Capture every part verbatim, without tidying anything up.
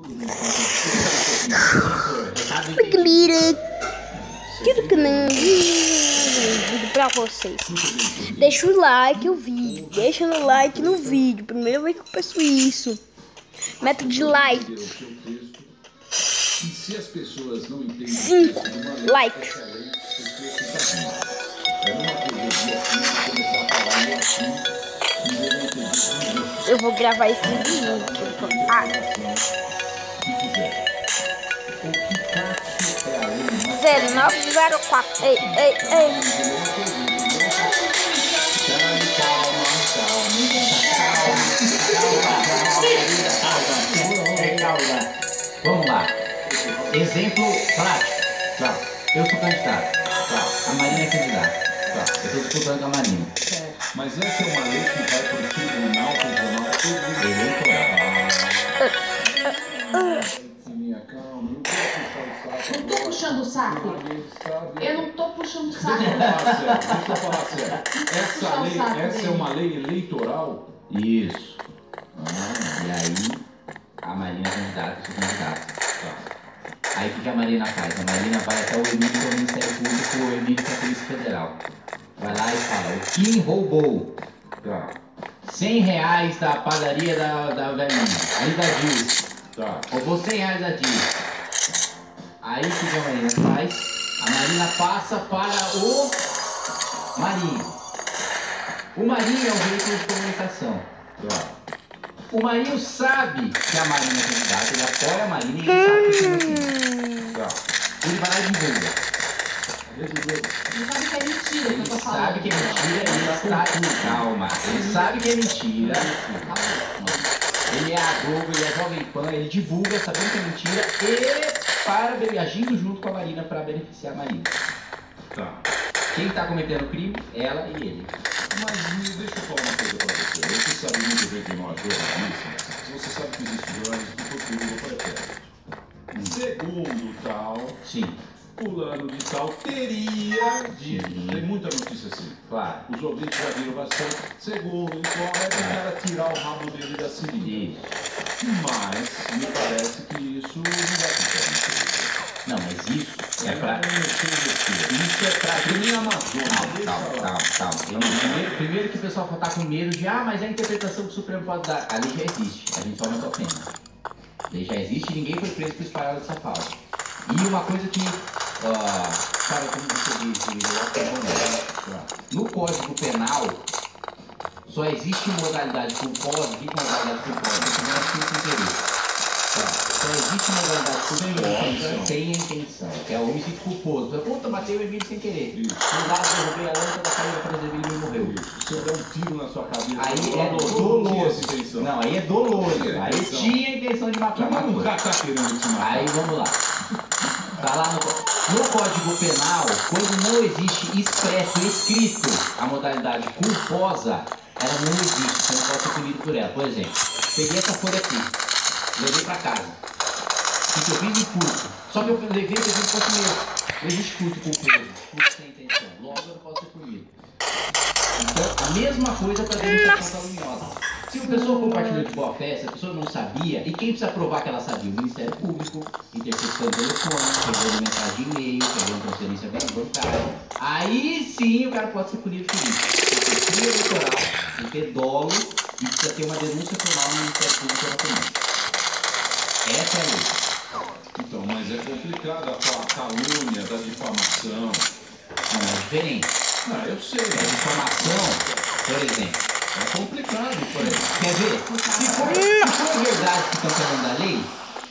Tira o canal, vídeo pra vocês. Deixa o like no vídeo, deixa no like no vídeo. Primeira vez que eu peço isso. Meta de like. Cinco likes. Eu vou gravar esse vídeo. Ah. zero nove zero quatro. Ei, ei, ei. Vamos lá. Exemplo prático. Tá. Eu sou candidato. Tá. A Marina é candidata. Tá. Eu estou disputando com a Marina. Mas essa é uma lei que vai para o Tribunal Regional Eleitoral. Não tô puxando o saco. Eu não tô puxando o saco. Deixa eu falar sério. Essa lei, essa é uma lei eleitoral? Isso. Ah, e aí, a Marina é candidata, eu sou candidato. Tá. Aí o que a Marina faz? A Marina vai até o Emílio, que é o Ministério Público, o Emílio, que é a Polícia Federal. Vai lá e fala, o Kim roubou. Tá. cem reais da padaria da, da velhinha. Aí da Dilce. Tá. Roubou cem reais da Dilce. Aí o que a Marina faz? A Marina passa para o Marinho. O Marinho é um veículo de comunicação. Tá. O Marinho sabe que a Marina é candidata, ele apoia a Marina e ele sabe que é assim. Tá. Ele vai lá e divulga. Ele sabe que é mentira. Ele sabe que é mentira e ele está... Calma. Ele sabe que é mentira. Ele é a Globo, ele é Jovem Pan, ele divulga sabendo que é mentira e para agindo junto com a Marina para beneficiar a Marina. Tá. Quem está cometendo o crime? Ela e ele. Mas deixa eu falar uma coisa para você. Você sabe muito bem que nós jornalistas, você sabe que existe jornalismo que procura para pretérito. Segundo tal, sim, fulano de tal teria dito. Tem muita notícia assim. Claro. Os ouvintes já viram bastante. Segundo, então é o cara tirar o rabo dele da seringa. Mas me parece que isso não vai acontecer. Não, mas isso é pra... Isso é pra... Que nem a Amazônia. Calma, calma, calma. Primeiro, primeiro que o pessoal tá com medo de, ah, mas a interpretação que o Supremo pode dar. A lei já existe, a gente só não tá tendo. A lei já existe e ninguém foi preso por espalhar dessa pauta. E uma coisa que, uh, sabe como você disse, no Código Penal, só existe modalidade culposa, que modalidade culposa? Você não tem interesse. Só existe modalidade culposa sem a intenção, que é o homicídio culposo. Puta, matei o Emílio sem querer. No lado, derrubei a lâmpada da caída para o Emílio e morreu. Se eu der um tiro na sua cabeça, aí é doloso. Não, aí é doloso. Aí tinha a intenção de matar. Mas não tá querendo te matar. Aí vamos lá. Tá lá no, no Código Penal, quando não existe expresso, escrito, a modalidade culposa, ela não existe, você não pode ser punido por ela. Por exemplo, peguei essa folha aqui, levei pra casa. O que eu fiz de furto? Só que eu levei e levei pro meu. Não existe furto culposo, furto sem intenção. Logo eu não posso ser punido. Então, a mesma coisa para denunciação caluniosa. Se a pessoa compartilhou de boa fé, se a pessoa não sabia, e quem precisa provar que ela sabia? O Ministério Público, interceptando telefone, pegando mensagem de e-mail, pegando transferência bancária. Aí sim o cara pode ser punido por isso. Tem que ter eleitoral, tem que ter dolo e precisa ter uma denúncia formal no Ministério Público automático. Essa é a lei. Então, mas é complicada a calúnia da difamação. Não, é diferente. Não, eu sei. A difamação, por exemplo, é complicado, por exemplo. Quer ver? Se for, se for verdade que estão falando da lei,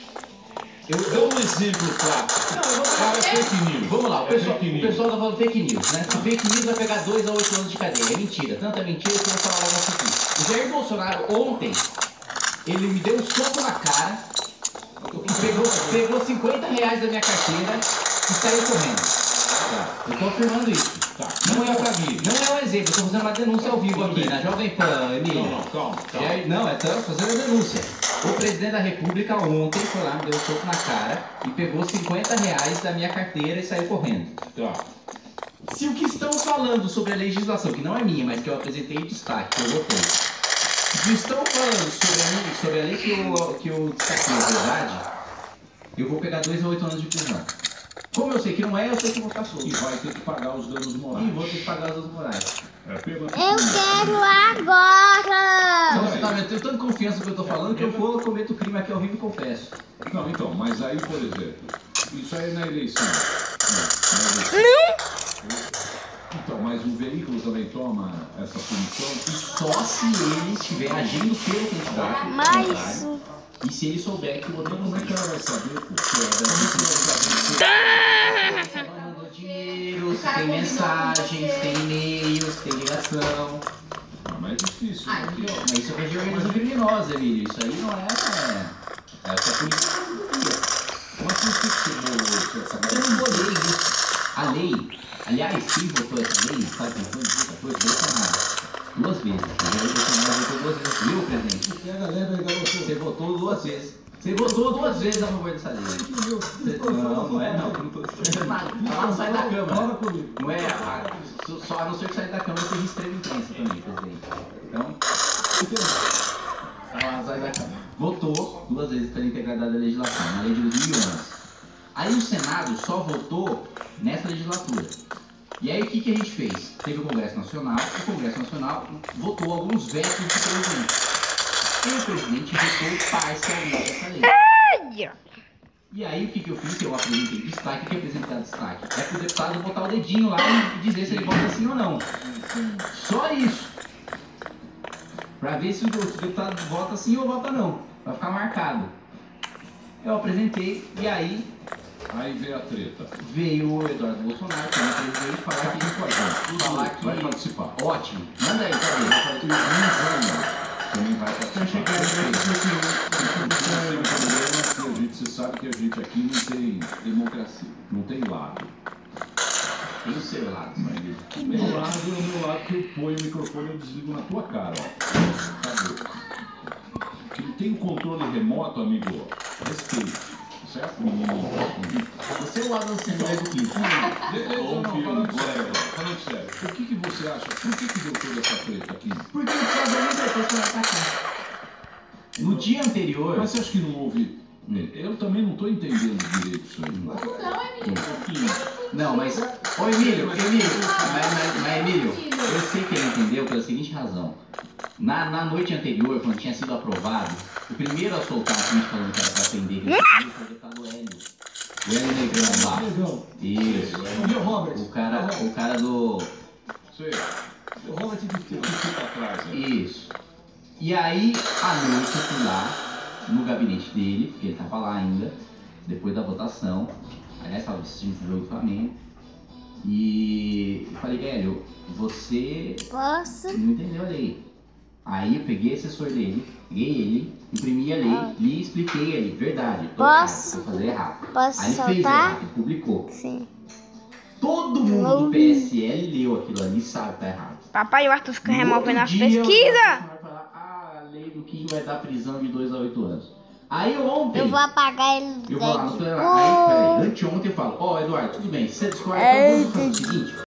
eu dou um exemplo prático. Não, eu vou falar. É fake news. Vamos lá, o, é pessoal, fake o news. pessoal tá falando fake news, né? Se fake news vai pegar dois a oito anos de cadeia. É mentira. Tanta mentira que eu vou falar logo aqui. O Jair Bolsonaro, ontem, ele me deu um soco na cara, e pegou, pegou cinquenta reais da minha carteira e saiu correndo. Tá. Eu tô afirmando isso. Tá. Não, não é pra mim. Não é um exemplo. Eu tô fazendo uma denúncia ao vivo aqui, na Jovem Pan, Emílio. Não, não, calma, calma. Jair, não, é tô fazendo a denúncia. O presidente da República ontem foi lá, me deu um soco na cara e pegou cinquenta reais da minha carteira e saiu correndo. Tá. Se o que estão falando sobre a legislação, que não é minha, mas que eu apresentei em destaque, que eu votei, Se estão falando sobre a lei, sobre a lei que eu, que eu destaquei, é verdade, eu vou pegar dois a oito anos de prisão. Como eu sei que não é, eu sei que eu vou ficar solto. E vai ter que pagar os danos morais. E vou ter que pagar os danos morais. É pena Eu quero agora! Então você tá vendo? Eu tenho tanta confiança no que eu tô falando que eu vou cometo o crime aqui ao vivo e confesso. Não, então, mas aí, por exemplo, isso aí é na eleição. Não. Não! Então, mas o veículo também toma essa punição? Só se ele estiver agindo pelo candidato. Mas... E se ele souber que o outro Como é que ela vai saber? Porque ela mandou dinheiro, se tem mensagens, tem e-mails, tem ligação. Ah, mas é difícil. Ai, Né? Mas isso é de organização criminosa, Emílio. Isso aí não é. É, é o que a polícia fazia. Mas por que você bolou essa Eu não bolei isso. A lei, aliás, quem votou essa lei, sabe quem foi? Foi o Bolsonaro. Duas vezes. O Bolsonaro votou duas vezes. Viu, presidente? Porque a galera ainda votou. Você votou duas vezes. Você votou duas vezes a favor dessa lei. Você, não, não é não. Tá lá no site da Câmara. Não é a, só a não ser que sair da Câmara seja extrema imprensa também, presidente. Então, tá lá no site da Câmara. Votou duas vezes pela integridade da legislação, na lei de dois mil e onze. Aí o Senado só votou nessa legislatura. E aí o que, que a gente fez? Teve o Congresso Nacional, o Congresso Nacional votou alguns vetos do presidente. E o presidente votou parcialmente essa lei. E aí o que, que eu fiz? Eu apresentei destaque. O que é apresentar destaque? É pro deputado botar o dedinho lá e dizer se ele vota sim ou não. Só isso. Pra ver se o deputado vota sim ou vota não. Pra ficar marcado. Eu apresentei e aí Aí veio a treta. veio o Eduardo Bolsonaro, que é o presidente, falar que Com a gente. falar que Vai participar. ótimo. Manda aí, cadê? Também vai participar. A gente, você sabe que a gente aqui não tem democracia, não tem lado. Tem o seu lado, Maria. O meu lado é o meu lado que eu ponho o microfone e eu desligo na tua cara, ó. Acabou. Quem tem o controle remoto, amigo, respeite. Certo? Você é o Adam Sandler do clipe. Não, não, falando sério, falando sério. Por que, que você acha, por que, que deu toda essa treta aqui? Porque o Flávio depois foi atacar. No dia anterior. Mas você acha que não houve? Eu também não estou entendendo direito isso aí. Não, Emílio. Não, mas. Ô Emílio, Emílio, mas, mas, mas Emílio, eu sei que ele entendeu pela seguinte razão. Na, na noite anterior, quando tinha sido aprovado, o primeiro a soltar um tweet falando que era pra prender que ele foi o deputado Hélio. O Hélio Negrão lá. Negrão. Isso. E o Robert? O cara, o cara do. Sei. O Robert que fica atrás, né? Isso. E aí, à noite eu fui lá no gabinete dele, porque ele tava lá ainda, depois da votação. Aliás, estava assistindo o jogo do Flamengo. E eu falei, Hélio, você Posso? não entendeu a lei. Aí eu peguei o assessor dele, peguei ele, imprimi a lei, Ah. li e expliquei a ele, verdade, tô Posso? errado, vou fazer errado. Posso Aí ele fez soltar? errado, ele publicou. Sim. Todo mundo Não do vi. P S L leu aquilo ali e sabe que tá errado. Papai e o Arthur ficam No removendo outro as dia, pesquisas. o Bolsonaro vai falar, ah, a lei do Kim vai dar prisão de dois a oito anos. Aí ontem, Eu vou apagar ele eu vou lá no daqui. plenário, aí, peraí, anteontem eu falo, ó, Eduardo, tudo bem, se você discorda, então vamos fazer o seguinte,